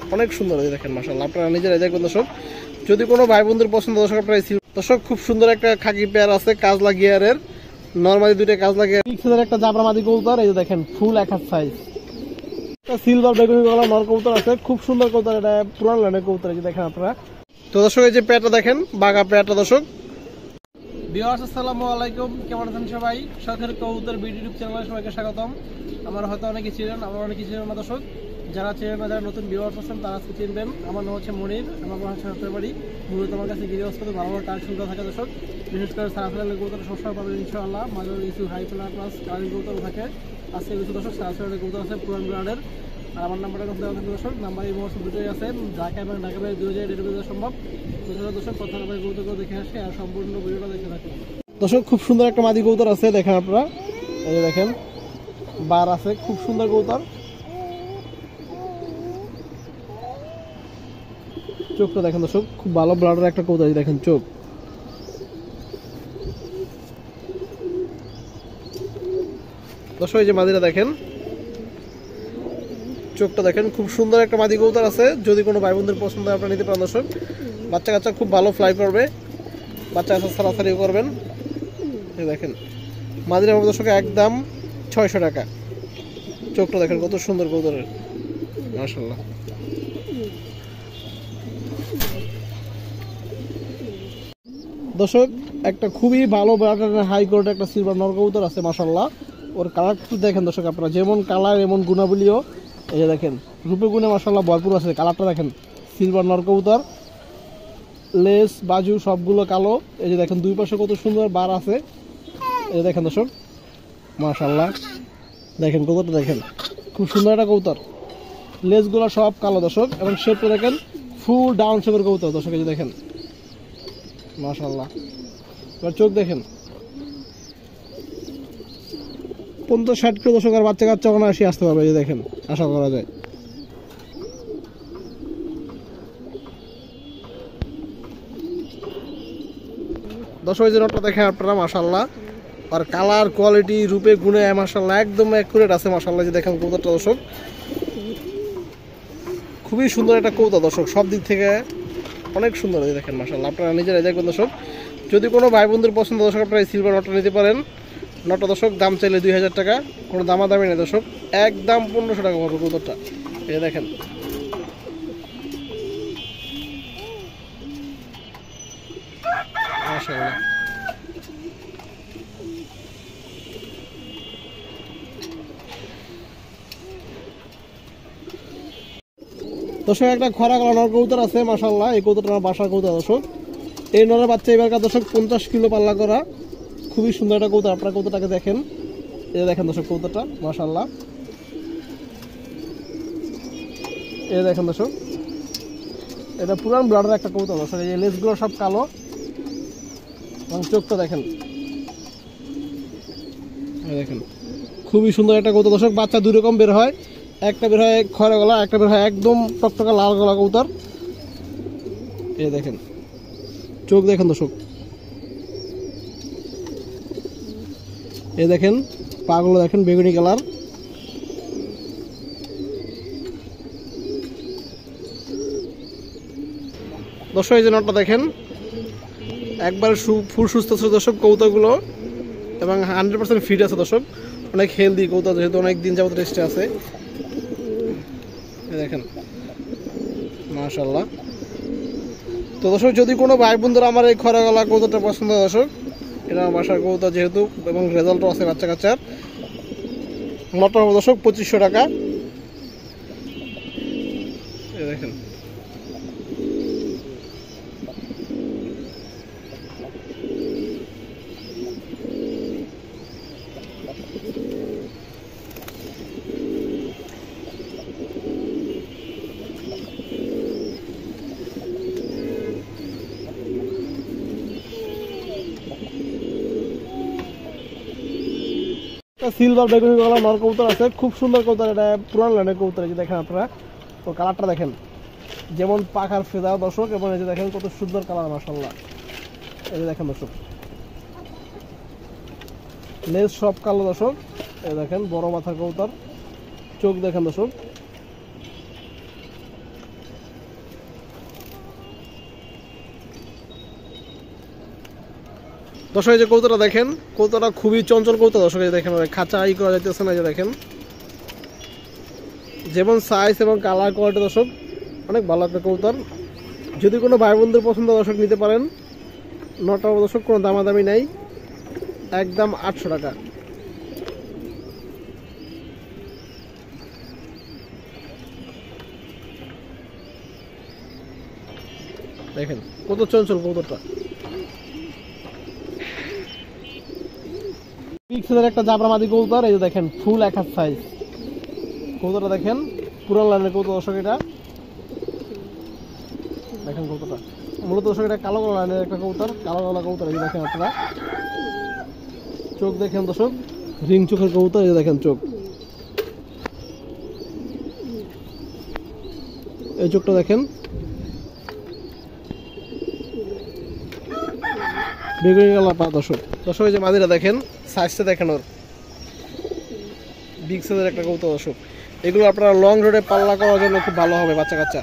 অনেক সুন্দর দেখেন মাশাআল্লাহ, আপনারা নিজেরাই দেখবেন দর্শক। যদি কোনো ভাই বন্ধুর পছন্দ দর্শক আপনারা দর্শক খুব সুন্দর একটা খাকি পেয়ার আছে কাজলা গিয়ারের, নরমালি দুইটা কাজলা গিয়ার, একটা জাবরা মাদি কবুতর। এই যে দেখেন ফুল এক হাত সাইজ, সিলভার বেগুনি কালার নর কবুতর আছে, খুব সুন্দর কবুতর, এটা পুরান লাইনের কবুতর। এই যে দেখেন আপনারা। তো দর্শক এই যে পেয়ারটা দেখেন, বাঘা পেয়ারটা দর্শক। ভিউয়ার্স আসসালামু আলাইকুম, কেমন আছেন সবাই? শখের কবুতর ইউটিউব চ্যানেলে সবাইকে স্বাগতম। আমার হয়তো অনেকে ছিলেন, আমার অনেকে ছিলেন না দর্শক। যারা ছিলেন না, যারা নতুন ভিউয়ার্স আছেন তারা আজকে চিনবেন। আমার নাম হচ্ছে মনির, আমার হচ্ছে হাতের বাড়ি। মূলত আমার কাছে গিরিবাস করতে ভালো ভালো কালেকশন করা থাকে দর্শক। বিশেষ করে সারাফেলের কবুতর সবসময় পাবেন ইনশাআল্লাহ। মাঝে কিছু হাই ফ্লার প্লাস কালারিং কবুতর থাকে। আজকে কিছু দর্শক সারাফেলের কবুতর আছে পুরান ব্র্যান্ডের। আর আমার নাম্বারটা কাছে দেওয়া থাকবে দর্শক। নাম্বার এই মুহূর্তে দুটোই আছে, ঢাকা এবং ঢাকা বাইরে 2000 ডেলিভারি দেওয়া সম্ভব। দর্শক কথা বলে কবুতরগুলো দেখে আসে আর সম্পূর্ণ ভিডিওটা দেখে থাকুন দর্শক। খুব সুন্দর একটা মাদি কবুতর আছে দেখেন আপনারা। এই যে দেখেন বার আছে, খুব সুন্দর কবুতর। চোখটা দেখেন দর্শক, খুব ভালো ব্লাডের একটা কবুতর। দেখেন চোখ, দর্শক এই যে মাদিটা দেখেন, চোখটা দেখেন, খুব সুন্দর একটা মাদি কবুতর আছে। যদি কোনো ভাই বোনদের পছন্দ হয় আপনারা নিতে পারেন দর্শক। বাচ্চা কাচ্চা খুব ভালো ফ্লাই করবে, বাচ্চা কাচ্চা ছাড়াছাড়িও করবেন। দেখেন মাদিরা দর্শক একদম 600 টাকা। চোখটা দেখেন কত সুন্দর কবুতরের, মাশাআল্লাহ। দর্শক একটা খুবই ভালো হাই কোয়ালিটি একটা সিলভার নর কবুতর আছে মাশাআল্লাহ। ওর কালারটা দেখেন দর্শক আপনারা, যেমন কালার এমন গুণাবলীও। এই যে দেখেন রূপে গুণে মাশাআল্লাহ ভরপুর আছে। কালারটা দেখেন, সিলভার নর কবুতর, লেস বাজু সবগুলো কালো। এই যে দেখেন দুই পাশে কত সুন্দর বার আছে। এই যে দেখেন দর্শক মাশাআল্লাহ, দেখেন কবুতরটা দেখেন, খুব সুন্দর একটা কবুতর। লেসগুলো সব কালো দর্শক, এবং শেপটা দেখেন ফুল ডাউন শেপের কবুতর দর্শক। এই যে দেখেন মাশাআল্লাহ। এবার চোখ দেখেন, 50-60 কিলো দর্শক। আর বাচ্চা কাচ্চা অনায়াসে আসতে পারবে, এই যে দেখেন, আশা করা যায়। দর্শক এই যে নটটা দেখেন আপনারা মাশাআল্লাহ। আর কালার কোয়ালিটি রূপে গুণে মাশাআল্লাহ একদম অ্যাকুরেট আছে মাশাআল্লাহ। যে দেখেন কবুতরটা দর্শক, খুবই সুন্দর একটা কবুতর দর্শক, সব দিক থেকে অনেক সুন্দর। এই দেখেন মাশাআল্লাহ, আপনারা নিজেরাই দেখবেন দর্শক। যদি কোনো ভাই বন্ধুর পছন্দ দর্শক আপনারা এই সিলভার নটটা নিতে পারেন। নটটা দর্শক দাম চাইলে 2000 টাকা, কোনো দামাদামি নেই দর্শক, একদম 1500 টাকা পড়বে কবুতরটা। এই দেখেন মাশাআল্লাহ। দর্শক একটা খরা কালো নর কবুতর আছে মাশাআল্লাহ। এই কবুতরটা আমার বাসার কবুতর দর্শক। এই নরের বাচ্চা এবারকার দর্শক 50 কিলো পাল্লা করা, খুবই সুন্দর একটা কবুতর। আপনারা কবুতরটাকে দেখেন, এই দেখেন দর্শক কবুতরটা মাশাআল্লাহ। এই দেখেন দর্শক, এটা পুরান ব্লাডের একটা কবুতর দর্শক। এই লেজগুলো সব কালো, এবং চোখটা দেখেন, এই দেখেন খুবই সুন্দর একটা কবুতর দর্শক। বাচ্চা দুই রকম বের হয়, একটা বের হয় খয়রা গলা, একটা বের হয় একদম টকটকা লাল গলা কবুতর। এই দেখেন চোখ দেখেন দর্শক, এই দেখেন পাগুলো দেখেন বেগুনি কালার। দর্শক এই যে নটটা দেখেন, একবার ফুল সুস্থ আছে দর্শক কবুতরগুলো, এবং 100% ফিট আছে দর্শক। অনেক হেলদি কবুতর, যেহেতু অনেক দিন যাবত রেস্টে আছে। দেখেন মাশাআল্লাহ। তো দর্শক যদি কোনো ভাই বন্ধুরা আমার এই খরা গলা কবুতরটা পছন্দ হয় দর্শক, এটা আমার বাসার কবুতর যেহেতু, এবং রেজাল্টও আছে বাচ্চা কাচ্চার। নটটা হবে দর্শক 2500 টাকা। দেখেন সিলভার বেগুনি কালার নর কবুতর আছে, খুব সুন্দর কবুতর। এটা পুরান লাইনের কবুতর। এই যে দেখেন আপনারা, তো কালারটা দেখেন, যেমন পাখার ফেদা দর্শক, এবং এই যে দেখেন কত সুন্দর কালার মাশাআল্লাহ। এই যে দেখেন দর্শক, লেজ সব কালো দর্শক। এই দেখেন বড় মাথার কবুতর, চোখ দেখেন দর্শক, দর্শক এই যে কৌতোটা দেখেন, কৌতোটা খুবই চঞ্চল কৌতো দর্শক। এই দেখেন খাঁচা করা যাইতেছে না, এই যে দেখেন যেমন সাইজ এবং কালার কোয়ালিটি দর্শক অনেক ভালো একটা কৌতর। যদি কোনো ভাই বোনদের পছন্দ দর্শক নিতে পারেন। নটা দর্শক কোনো দামাদামি নাই, একদম 800 টাকা। দেখেন কত চঞ্চল কৌতরটা। পিক্সেলের একটা জাবরা মাদি কৌতর, এই যে দেখেন ফুল 1 হাত সাইজ কৌতরটা। দেখেন পুরান লাইনের কৌতর দর্শক, এটা দেখেন কৌতরটা মূলত দর্শক এটা কালো কালো লাইনের একটা কৌতর, কালো কালো কৌতর। এই দেখেন আপনারা চোখ দেখেন দর্শক, রিং চোখের কৌতর। এই দেখেন চোখ, এই চোখটা দেখেন বেগুনি কালার পা দর্শক। দর্শক এই যে মাদিরা দেখেন, সাইজটা দেখেন ওর, বিগ সাইজের একটা কৌতর দর্শক। এগুলো আপনারা লং রোডে পাল্লা করার জন্য খুব ভালো হবে বাচ্চা কাচ্চা।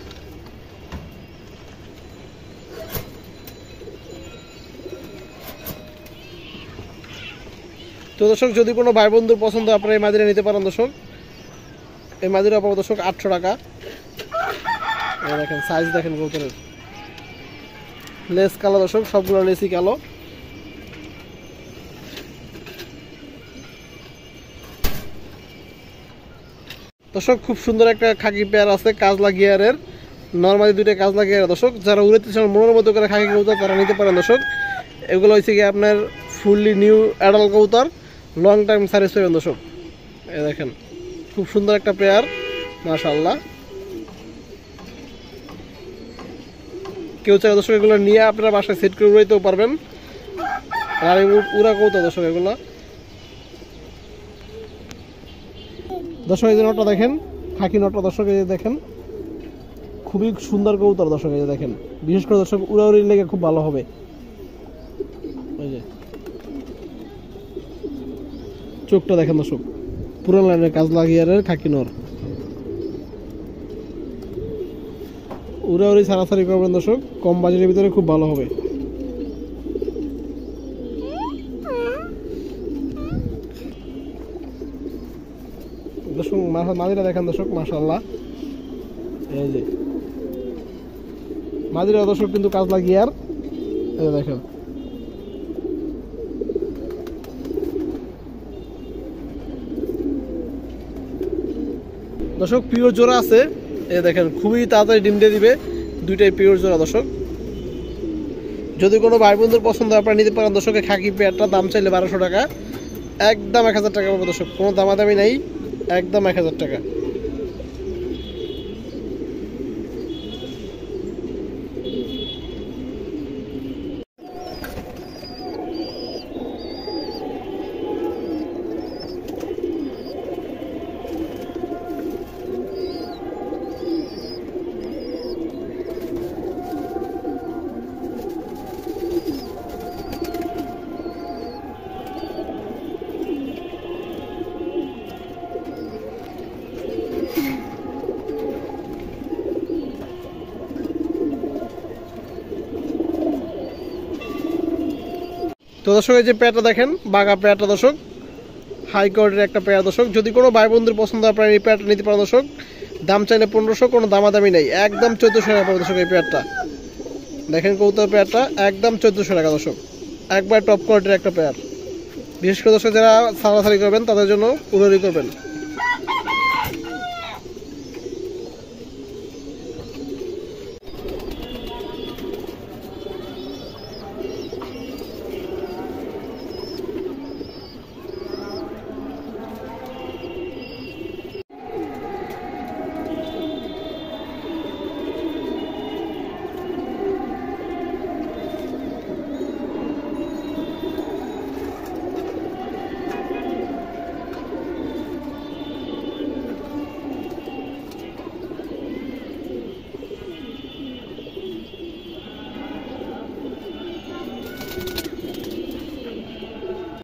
তো দর্শক যদি কোনো ভাই বন্ধুর পছন্দ আপনারা এই মাদিরা নিতে পারেন দর্শক। এই মাদিরা পাবো দর্শক 800 টাকা। দেখেন সাইজ দেখেন কৌতরের, লেস কালো দর্শক, সবগুলো লেসই কালো। দর্শক খুব সুন্দর একটা খাকি পেয়ার আছে কাজলা গিয়ারের, নর্মালি 2টা কাজলা গিয়ার দর্শক। যারা উড়াইতে চান মনের মতো করে খাকি কৌতর তারা নিতে পারেন দর্শক। এগুলো হচ্ছে কি আপনার ফুললি নিউ অ্যাডাল্ট কৌতর, লং টাইম সার্ভিস পাবেন দর্শক। এই দেখেন খুব সুন্দর একটা পেয়ার, মাশাআল্লাহ। কেউ চাইলে দর্শক এগুলো নিয়ে আপনারা বাসায় সেট করে উড়াইতেও পারবেন। রানিং উড়া কৌতর দর্শক এগুলো। দর্শক এই যে নটটা দেখেন, খাকি নটটা দর্শক, এই যে দেখেন খুবই সুন্দর কৌতর দর্শক। এই যে দেখেন বিশেষ করে দর্শক উড়াউড়ির লেগে খুব ভালো হবে। এই যে চোখটা দেখেন দর্শক, পুরান লাইনের কাজলা গিয়ারের খাকি নর। উড়াউড়ি ছাড়াছাড়ি করবেন দর্শক, কম বাজেটের ভিতরে খুব ভালো হবে। দর্শক মাদিরা দেখেন দর্শক, মাশাআল্লাহ। এই যে মাদিরা দর্শক কিন্তু কাজলা গিয়ার, এই দেখেন দর্শক পিওর জোড়া আছে। এই দেখেন খুবই তাড়াতাড়ি ডিম দিয়ে দিবে, 2টাই পিওর জোড়া দর্শক। যদি কোনো ভাই বন্ধুর পছন্দ আপনারা নিতে পারেন দর্শক। খাকি পেয়ারটা দাম চাইলে 1200 টাকা, একদম 1000 টাকা পাবে দর্শক, কোনো দামাদামি নাই, একদম 1000 টাকা। তো দর্শক এই যে পেয়ারটা দেখেন, বাঘা পেয়ারটা দর্শক, হাই কোয়ালিটির একটা পেয়ার দর্শক। যদি কোনো ভাই বন্ধুর পছন্দ আপনারা এই পেয়ারটা নিতে পারেন দর্শক। দাম চাইলে 1500, কোনো দামাদামি নেই, একদম 1400 টাকা পাবে দর্শক এই পেয়ারটা। দেখেন কৌতর পেয়ারটা একদম 1400 টাকা দর্শক, একবার টপ কোয়ালিটির একটা পেয়ার। বিশেষ করে দর্শক যারা সারাসারি করবেন তাদের জন্য উড়াউড়ি করবেন।